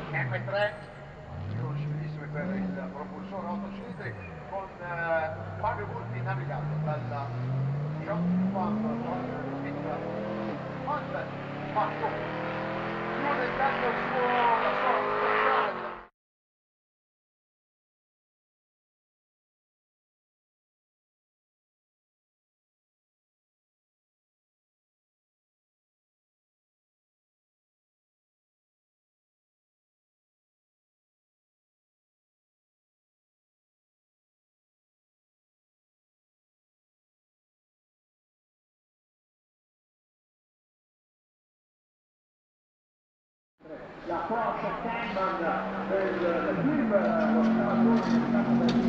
M3, riconoscibilissime per il propulsore 8 cilindri, con Fabio Burti navigato dalla Shot Pump con l'etichetta Honda Fatto. Chiude intanto la sua speciale. La Porsche Cayman del team, lo